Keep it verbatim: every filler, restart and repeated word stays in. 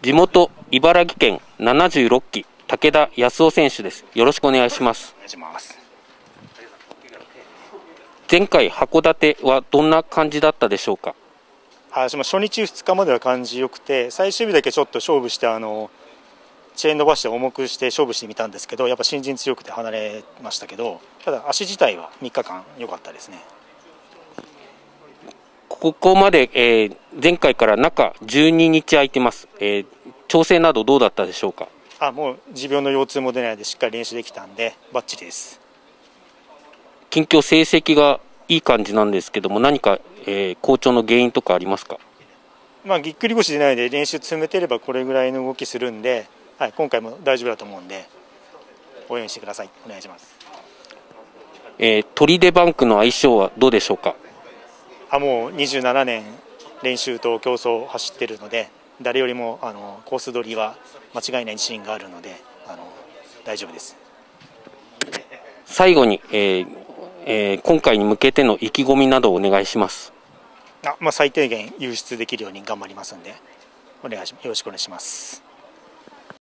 地元茨城県ななじゅうろっき武田康夫選手です。よろしくお願いします。 お願いします。 前回函館はどんな感じだったでしょうか。 あ初日ふつかまでは感じよくて、最終日だけちょっと勝負してあのチェーン伸ばして重くして勝負してみたんですけど、やっぱ新人強くて離れましたけど、ただ足自体はみっかかん良かったですね。 ここまで、えー、前回から中じゅうににち空いてます、えー、調整などどうだったでしょうか。 あもう持病の腰痛も出ないでしっかり練習できたんでバッチリです。 近況成績がいい感じなんですけども、何か、えー、好調の原因とかありますか。 まあぎっくり腰でないで練習詰めてればこれぐらいの動きするんで、はい、今回も大丈夫だと思うんで応援してください。お願いします。 えー、トリデバンクの相性はどうでしょうか。 あもうにじゅうななねん練習と競争を走っているので、誰よりもあのコース取りは間違いない自信があるのであの大丈夫です。 最後に、えーえー、今回に向けての意気込みなどをお願いします。 あ、まあ、最低限輸出できるように頑張りますのでお願いしよろしくお願いします。